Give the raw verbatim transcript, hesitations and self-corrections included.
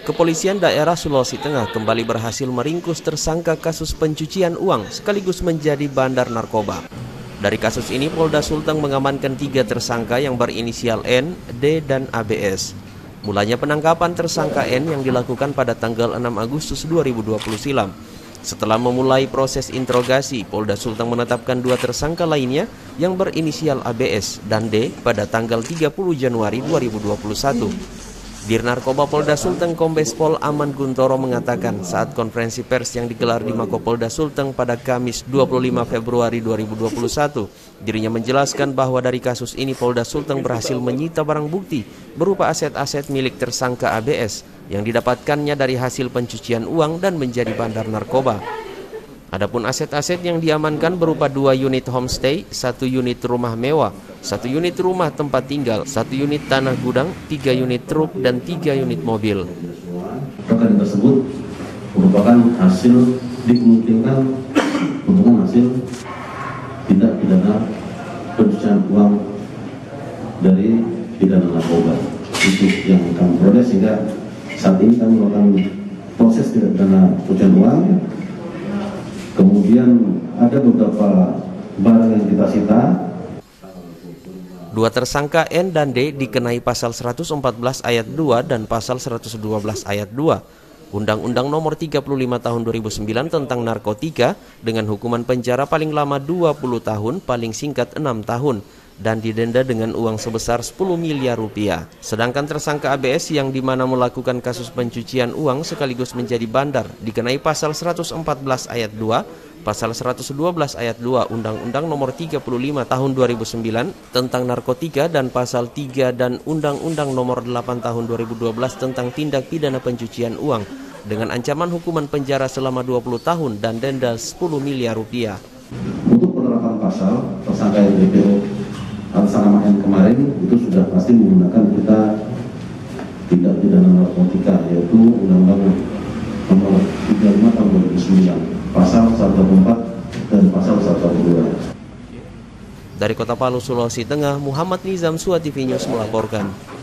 Kepolisian daerah Sulawesi Tengah kembali berhasil meringkus tersangka kasus pencucian uang sekaligus menjadi bandar narkoba. Dari kasus ini, Polda Sulteng mengamankan tiga tersangka yang berinisial N, D, dan A B S. Mulanya penangkapan tersangka N yang dilakukan pada tanggal enam Agustus dua ribu dua puluh silam. Setelah memulai proses interogasi, Polda Sulteng menetapkan dua tersangka lainnya yang berinisial A B S dan D pada tanggal tiga puluh Januari dua ribu dua puluh satu. Dir Narkoba Polda Sulteng Kombes Pol Aman Guntoro mengatakan saat konferensi pers yang digelar di Mako Polda Sulteng pada Kamis dua puluh lima Februari dua ribu dua puluh satu, dirinya menjelaskan bahwa dari kasus ini Polda Sulteng berhasil menyita barang bukti berupa aset-aset milik tersangka A B S yang didapatkannya dari hasil pencucian uang dan menjadi bandar narkoba. Adapun aset-aset yang diamankan berupa dua unit homestay, satu unit rumah mewah, satu unit rumah tempat tinggal, satu unit tanah gudang, tiga unit truk, dan tiga unit mobil. Perkara tersebut merupakan hasil dimungkinkan merupakan hasil tindak pidana pencucian uang dari pidana narkoba. Itu yang kami peroleh, sehingga saat ini kami melakukan proses tindak pidana pencucian uang. Kemudian ada beberapa barang yang kita sita. Dua tersangka N dan D dikenai pasal seratus empat belas ayat dua dan pasal seratus dua belas ayat dua Undang-Undang Nomor tiga puluh lima Tahun dua ribu sembilan tentang narkotika dengan hukuman penjara paling lama dua puluh tahun, paling singkat enam tahun dan didenda dengan uang sebesar sepuluh miliar rupiah. Sedangkan tersangka A B S yang dimana melakukan kasus pencucian uang sekaligus menjadi bandar dikenai pasal seratus empat belas ayat dua, pasal seratus dua belas ayat dua Undang-Undang Nomor tiga puluh lima Tahun dua ribu sembilan tentang narkotika dan pasal tiga dan Undang-Undang Nomor delapan Tahun dua ribu dua belas tentang tindak pidana pencucian uang dengan ancaman hukuman penjara selama dua puluh tahun dan denda sepuluh miliar rupiah. Untuk penerapan pasal tersangka D P O atas nama N kemarin itu sudah pasti menggunakan kita tindak pidana narkotika, yaitu Undang-Undang Nomor tiga puluh lima Tahun dua ribu sembilan, pasal seratus dua puluh empat dan pasal seratus dua puluh dua. Dari Kota Palu, Sulawesi Tengah, Muhammad Nizam, Sua T V News melaporkan.